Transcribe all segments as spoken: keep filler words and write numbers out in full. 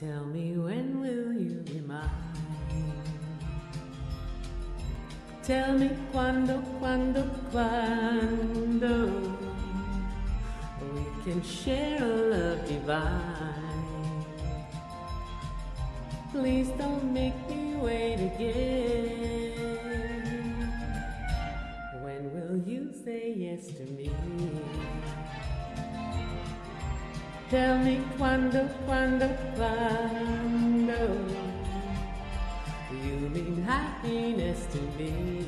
Tell me, when will you be mine? Tell me, quando, quando, quando we can share a love divine. Please don't make me wait again. When will you say yes to me? Tell me, quando, quando, quando you mean happiness to me.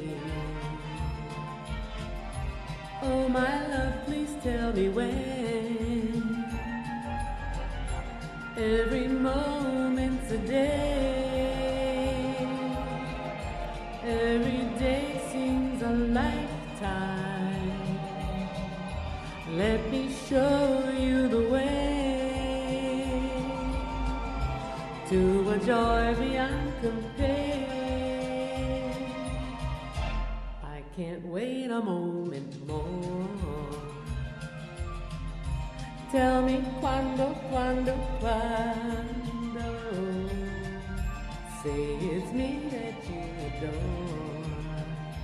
Oh, my love, please tell me when. Every moment's a day. Every day seems a lifetime. Let me show you the way to a joy beyond compare. I can't wait a moment more. Tell me, quando, quando, quando say it's me that you adore.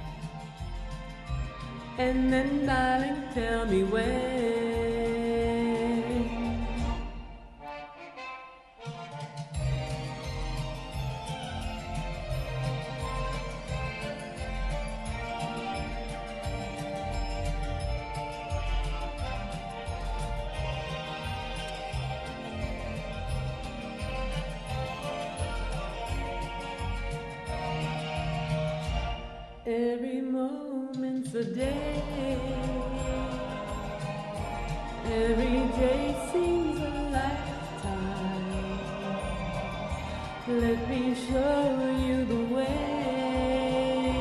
And then, darling, tell me when. Every moment's a day. Every day seems a lifetime. Let me show you the way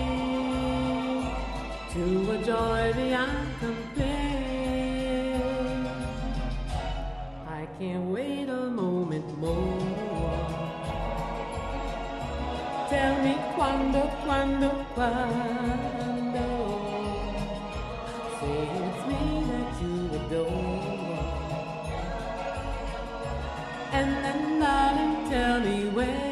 to a joy beyond compare. I can't wait a moment more. Tell me, quando, quando, quando say it's me that you adore. And then, darling, tell me when.